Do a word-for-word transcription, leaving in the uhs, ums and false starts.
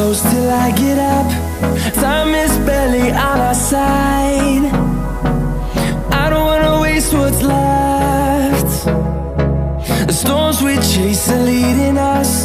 close till I get up. Time is barely on our side. I don't wanna waste what's left. The storms we chase are leading us.